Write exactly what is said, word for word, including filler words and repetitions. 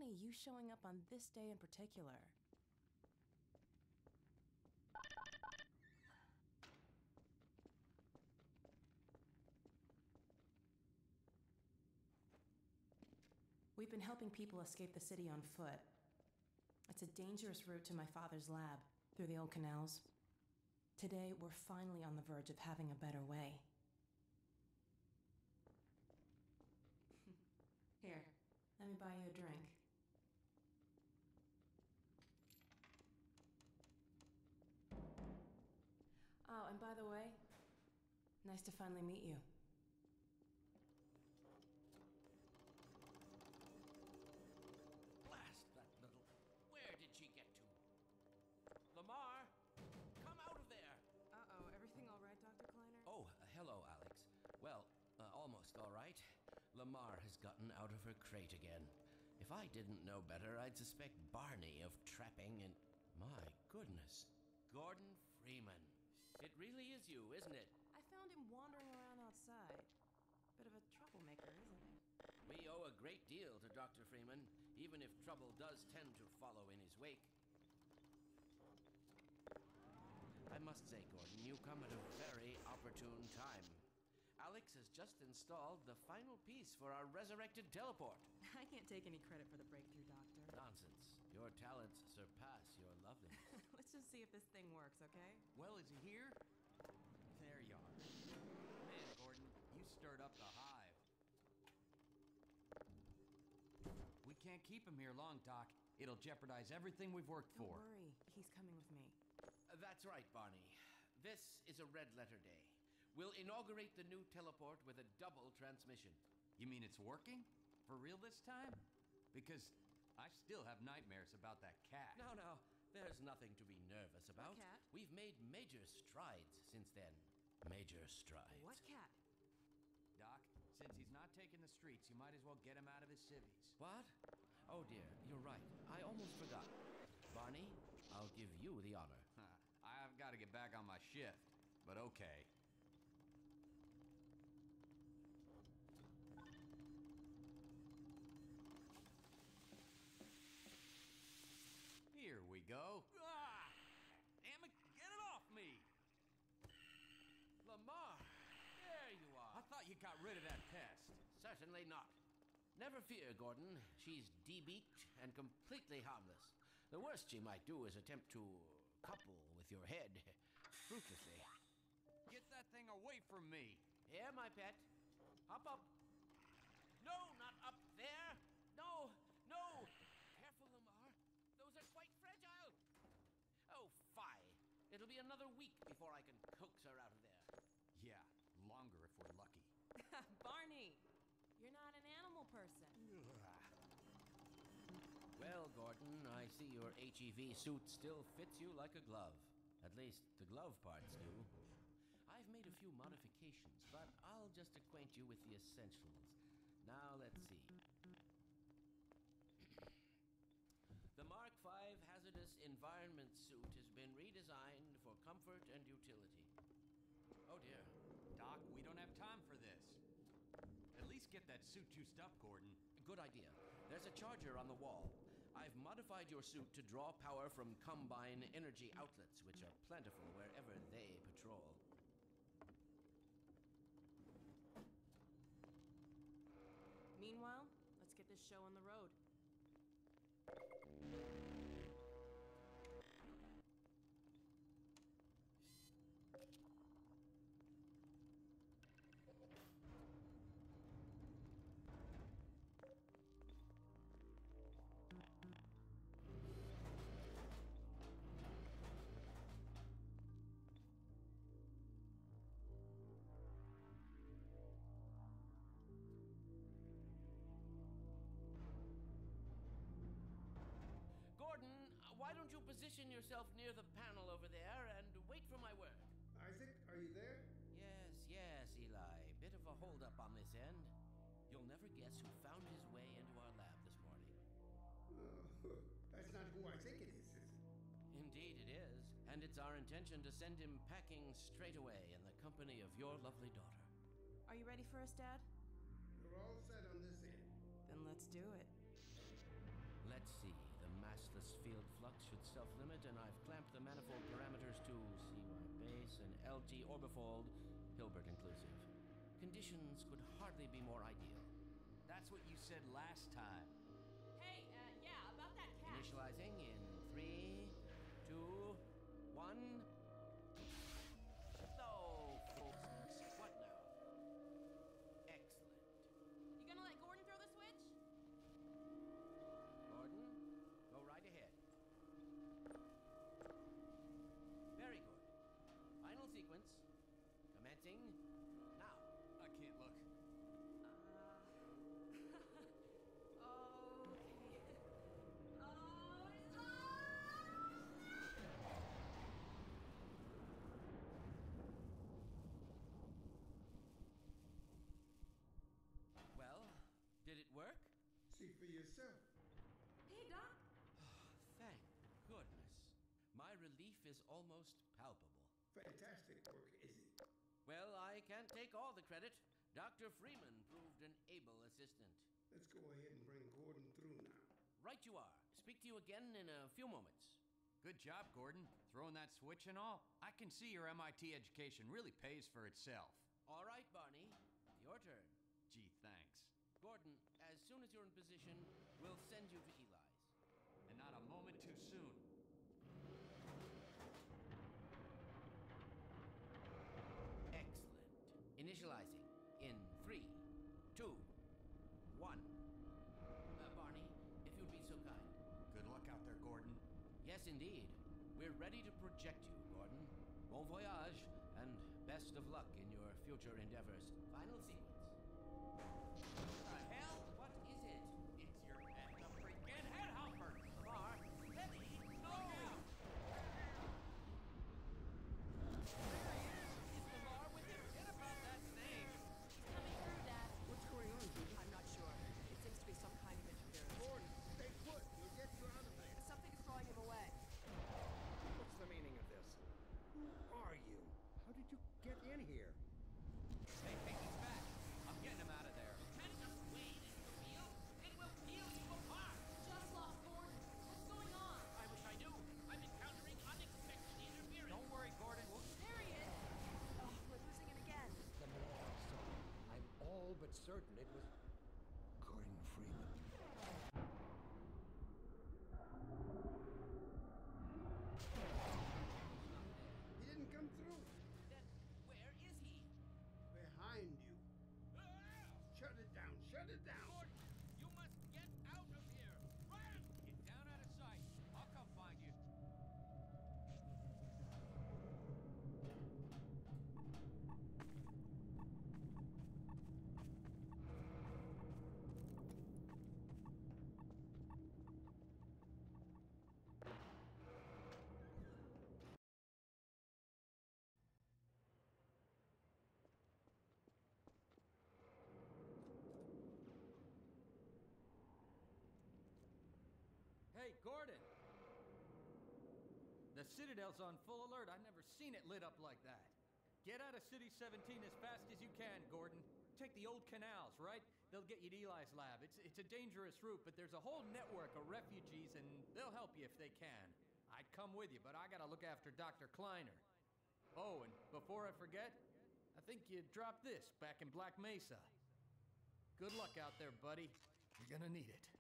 funny you showing up on this day in particular. We've been helping people escape the city on foot. It's a dangerous route to my father's lab, through the old canals. Today, we're finally on the verge of having a better way. Here, let me buy you a drink. Oh, and by the way, nice to finally meet you. Blast that little... Where did she get to? Lamar, come out of there! Uh-oh, everything all right, Doctor Kleiner? Oh, uh, hello, Alex. Well, uh, almost all right. Lamar has gotten out of her crate again. If I didn't know better, I'd suspect Barney of trapping and... My goodness. Gordon Freeman. It really is you, isn't it? I found him wandering around outside. Bit of a troublemaker, isn't he? We owe a great deal to Doctor Freeman, even if trouble does tend to follow in his wake. I must say, Gordon, you come at a very opportune time. Alex has just installed the final piece for our resurrected teleport. I can't take any credit for the breakthrough, Doctor. Nonsense. Your talents surpass your loveliness. Let's just see if this thing works, okay? Well, is he here? There you are. Man, Gordon, you stirred up the hive. We can't keep him here long, Doc. It'll jeopardize everything we've worked Don't for. Don't worry. He's coming with me. Uh, that's right, Barney. This is a red letter day. We'll inaugurate the new teleport with a double transmission. You mean it's working? For real this time? Because I still have nightmares about that cat. No, no. There's nothing to be nervous about. What cat? We've made major strides since then. Major strides. What cat? Doc, since he's not taking the streets, you might as well get him out of his civvies. What? Oh dear, you're right. I almost forgot. Barney, I'll give you the honor. Huh. I've got to get back on my shift, but okay. Here we go. Ah! Damn it, get it off me! Lamar, there you I are. thought you got rid of that pest. Certainly not. Never fear, Gordon. She's de-beaked and completely harmless. The worst she might do is attempt to couple with your head, fruitlessly. Get that thing away from me! Here, my pet. Hop up. No, not up there. No, no. Careful, Lamar. Those are quite fragile. Oh, fie. It'll be another week before I can coax her out of there. Yeah, longer if we're lucky. Barney! You're not an animal person. Well, Gordon, I see your H E V suit still fits you like a glove. At least the glove parts do. I've made a few modifications, but I'll just acquaint you with the essentials. Now, let's see. The Mark five Hazardous Environment Suit has been redesigned for comfort and utility. Oh dear. Doc, we don't have time for this. At least get that suit juiced up, Gordon. Good idea. There's a charger on the wall. I've modified your suit to draw power from Combine energy outlets, which are plentiful wherever they patrol. Meanwhile, let's get this show on the road. Gordon, why don't you position yourself near the panel over there and wait for my word? Isaac, are you there? Yes, yes, Eli. Bit of a holdup on this end. You'll never guess who found his way into our lab this morning. Oh, that's not who I think it is, is it? Indeed it is, and it's our intention to send him packing straight away in the company of your lovely daughter. Are you ready for us, Dad? We're all set on this end. Then let's do it. Let's see. The massless field flux should self-limit, and I've clamped the manifold parameters to C Y base and L T orbifold, Hilbert inclusive. Conditions could hardly be more ideal. That's what you said last time. Hey, uh, yeah, about that cat. Initializing in three, two, one. No, folks. What now? Excellent. You gonna let Gordon throw the switch? Gordon, go right ahead. Very good. Final sequence. Commencing now. I can't look. Uh. okay. Oh, it's on! Well, did it work? See for yourself. Hey, Doc. Thank goodness. My relief is almost palpable. Fantastic work, is it? Well, I can't take all the credit. Doctor Freeman proved an able assistant. Let's go ahead and bring Gordon through now. Right you are. Speak to you again in a few moments. Good job, Gordon. Throwing that switch and all. I can see your M I T education really pays for itself. All right, Barney. Your turn. Gee, thanks. Gordon, as soon as you're in position, we'll send you to Eli's. And not a moment too soon. Excellent. Initializing in three, two, one. Uh, Barney, if you'd be so kind. Good luck out there, Gordon. Yes, indeed. We're ready to project you, Gordon. Bon voyage, and best of luck in your future endeavors. Final sequence. The hell? What is it? It's your head, the freaking head hopper! Lamar, heavy, no! There he is! Is Lamar with him? Forget about that thing! He's coming through, Dad. What's going on, Judy? I'm not sure. It seems to be some kind of interference. Gordon, stay put. You'll get you out of there. Something's drawing him away. What's the meaning of this? Who are you? How did you get in here? Hey, hey, he's back! I'm getting him out of there. Can just wade into the field? It will peel you apart! Just lost Gordon. What's going on? I wish I knew. I'm encountering unexpected interference. Don't worry, Gordon. We'll... There he is. Oh, we're losing it again. The more I saw, I'm all but certain it was Gordon Freeman. He didn't come through. Then where is he? Behind you. Shut it down. Shut it down. Gordon, you must get out of here. Run! Get down out of sight. I'll come find you. Hey, Gordon! The Citadel's on full alert. I've never seen it lit up like that. Get out of City seventeen as fast as you can, Gordon. Take the old canals, right? They'll get you to Eli's lab. It's, it's a dangerous route, but there's a whole network of refugees, and they'll help you if they can. I'd come with you, but I gotta look after Doctor Kleiner. Oh, and before I forget, I think you dropped this back in Black Mesa. Good luck out there, buddy. You're gonna need it.